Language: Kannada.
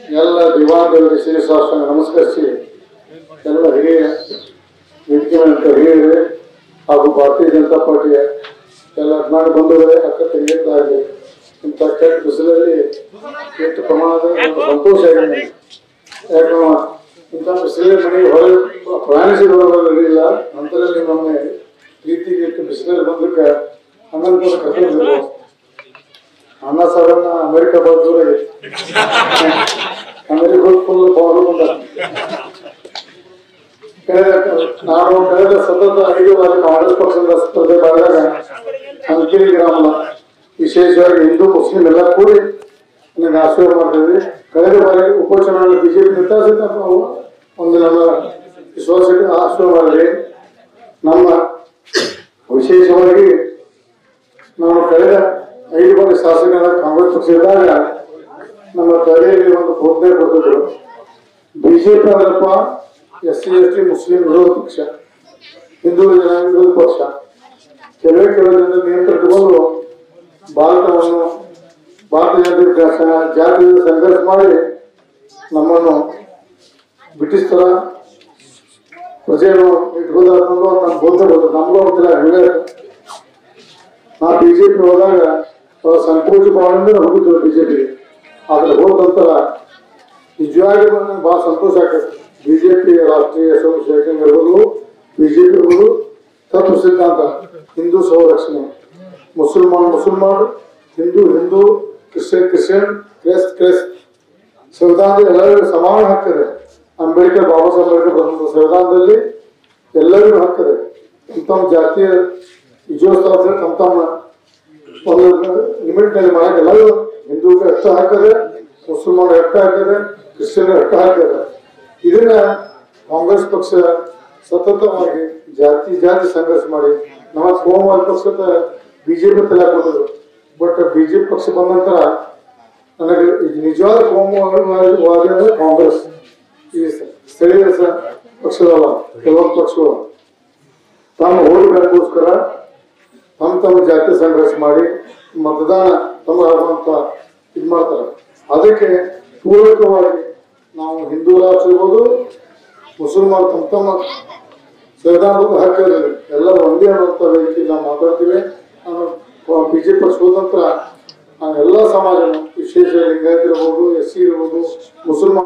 ಎಲ್ಲ ದಿವಾನಗಳಿಗೆ ಶ್ರೀಸಾಷ್ಟಾಂಗ ನಮಸ್ಕರಿಸಿ ಎಲ್ಲ ಹಿರಿಯ ವೇದಿಕೆ ಹಿರಿಯರೇ ಹಾಗೂ ಭಾರತೀಯ ಜನತಾ ಪಾರ್ಟಿಯ ಎಲ್ಲ ಅಭಿಮಾನಿ ಬಂಧುಗಳೇ ಅಕ್ಕ ತಂಗಿಯರಾಗಲಿ ಇಂಥ ಕೆಟ್ಟ ಬಿಸಿಲಲ್ಲಿ ಎಷ್ಟು ಪ್ರಮಾಣದ ಸಂತೋಷ ಆಗಿದೆ. ಯಾಕಂದ್ರೆ ಇಂಥ ಬಿಸಿಲಲ್ಲಿ ಮನೆಗೆ ಹೊರಗೆ ಪ್ರಯಾಣಿಸಿದವರಲ್ಲಿಲ್ಲ ಅಂತರಲ್ಲಿ ನಮ್ಮೆ ಪ್ರೀತಿಗೆ ಇಟ್ಟು ಬಿಸಿಲಲ್ಲಿ ಬಂದಕ್ಕೆ ಅನಂತರ ಕರ್ಕೊಂಡು ಅಣ್ಣ ಸಾರನ್ನ ಅಮೆರಿಕ ಬಂದೂರಾಗಿ ಅಮೆರಿಕ ಫುಲ್ ಪವರ್ ಬಂದ ನಾವು ಕಳೆದ ಸತತ 5 ಬಾರಿ ಕಾಂಗ್ರೆಸ್ ಪಕ್ಷದ ಸ್ಪರ್ಧೆ ಮಾಡಿದಾಗ ಅಂಕಿರಿ ಗ್ರಾಮದ ವಿಶೇಷವಾಗಿ ಹಿಂದೂ ಮುಸ್ಲಿಂ ಎಲ್ಲ ಕೂಡಿ ನನಗೆ ಆಶೀರ್ವಾದ ಮಾಡ್ತಿದ್ವಿ. ಕಳೆದ ಬಾರಿ ಉಪಚುನಾವಣೆ ಬಿಜೆಪಿ ನಿರ್ಧಾರಿಸಿದ ನಾವು ಒಂದು ನಮ್ಮ ವಿಶ್ವಾಸಕ್ಕೆ ಆಶೀರ್ವಾದ ಮಾಡಿದ್ವಿ. ನಮ್ಮ ವಿಶೇಷವಾಗಿ ನಾವು ಕಳೆದ 5 ಬಾರಿ ಶಾಸಕರ ಕಾಂಗ್ರೆಸ್ ಪಕ್ಷ ಇದ್ದಾಗ ನಮ್ಮ ತಲೆಯಲ್ಲಿ ಒಂದು ಬೋಧನೆ ಕೊಟ್ಟಿದ್ರು. ಬಿಜೆಪಿ ಅಂದ್ರಪ್ಪ SC ST ಮುಸ್ಲಿಂ ವಿರೋಧ ಪಕ್ಷ, ಹಿಂದೂ ಜನ ವಿರೋಧ ಪಕ್ಷ. ಕೆಲವೇ ಜನರ ನಿಯಂತ್ರಿಸಿಕೊಂಡು ಭಾರತವನ್ನು ಭಾರತೀಯ ಜನತೆ ಜಾತಿ ಸಂಘರ್ಷ ಮಾಡಿ ನಮ್ಮನ್ನು ಬ್ರಿಟಿಷ್ ತರ ಪ್ರಜೆಗಳು ಇಟ್ಕೋದಾಕೊಂಡು ನಮ್ಮ ಬೋಧನೆ ಕೊಟ್ಟರು. ನಮಗೂ ಗೊತ್ತಿಲ್ಲ ಹೇಳ ನಾ ಬಿಜೆಪಿ ಹೋದಾಗ ಸಂಕೋಚ ಭಾವನೆಯಿಂದ ಹೋಗಿದ್ರು ಬಿಜೆಪಿ. ಆದ್ರೆ ಹೋದ ನಂತರ ನಿಜವಾಗಿ ಬಹಳ ಸಂತೋಷ ಆಗ್ತದೆ. ಬಿಜೆಪಿ ರಾಷ್ಟ್ರೀಯ ಶೇಖರಣೆ ಇರ್ಬೋದು, ಬಿಜೆಪಿ ಇರ್ಬೋದು, ತತ್ವ ಸಿದ್ಧಾಂತ ಹಿಂದೂ ಸಂರಕ್ಷಣೆ, ಮುಸಲ್ಮಾನ್ ಹಿಂದೂ ಹಿಂದೂ, ಕ್ರಿಶ್ಚಿಯನ್ ಕ್ರೈಸ್ತ ಸಂವಿಧಾನದಲ್ಲಿ ಎಲ್ಲರಿಗೂ ಸಮಾನ ಹಕ್ಕಿದೆ. ಅಂಬೇಡ್ಕರ್ ಬಾಬಾ ಸಾಹೇಬ್ ಅಂಬೇಡ್ಕರ್ ಬರೆದ ಸಂವಿಧಾನದಲ್ಲಿ ಎಲ್ಲರಿಗೂ ಹಕ್ಕಿದೆ. ತಮ್ಮ ಜಾತಿಯ ವಿಜಯೋತ್ಸವ ತಮ್ಮ ಒಂದು ಲಿಮಿಟ್ನಲ್ಲಿ ಮಾಡಕ್ಕೆ ಎಲ್ಲರೂ ಹಿಂದೂಗೆ ಎಷ್ಟು ಹಾಕಿದೆ, ಮುಸಲ್ಮಾನ ಎಷ್ಟು ಹಾಕಿದೆ, ಕ್ರಿಶ್ಚಿಯನ್ ಎಷ್ಟು ಹಾಕಿದೆ. ಇದನ್ನ ಕಾಂಗ್ರೆಸ್ ಪಕ್ಷ ಸತತವಾಗಿ ಜಾತಿ ಸಂಘರ್ಷ ಮಾಡಿ ನಮ್ಮ ಕೋಮುವಾದ ಪಕ್ಷದ ಬಿಜೆಪಿ ತಲೆ ಕೊಟ್ಟಿದ್ರು. ಬಟ್ ಬಿಜೆಪಿ ಪಕ್ಷ ಬಂದ ನಂತರ ನನಗೆ ನಿಜವಾದ ಕೋಮುವಾದಿ ಅಂದ್ರೆ ಕಾಂಗ್ರೆಸ್. ಈ ಸ್ಥಳೀಯ ಪಕ್ಷದಲ್ಲ, ಕೆಲವೊಂದು ಪಕ್ಷಗಳು ತಮ್ಮ ಓಟ್ ಬ್ಯಾಂಕ್ಗೋಸ್ಕರ ತಮ್ಮ ಜಾತಿ ಸಂಘರ್ಷ ಮಾಡಿ ಮತದಾನ ತಮ್ಮ ಆಗುವಂತ ಇದು ಮಾಡ್ತಾರೆ. ಅದಕ್ಕೆ ಪೂರಕವಾಗಿ ನಾವು ಹಿಂದೂ ರಾಷ್ಟ್ರ ಇರ್ಬೋದು, ಮುಸಲ್ಮಾನ್ ತಮ್ಮ ಸಂವಿಧಾನದ ಹಕ್ಕಿದೆ, ಎಲ್ಲರೂ ಒಂದೇ ಅನ್ನುವಂಥ ವೇದಿಕೆಯಲ್ಲಿ ನಾವು ಮಾತಾಡ್ತೀವಿ. ನಾನು ಬಿಜೆಪಿ ಪಕ್ಷ ಹೋದ ನಂತರ ನಾನು ಎಲ್ಲ ಸಮಾಜನು, ವಿಶೇಷ ಲಿಂಗಾಯತ್ ಇರ್ಬೋದು, SC ಇರ್ಬೋದು, ಮುಸಲ್ಮಾನ್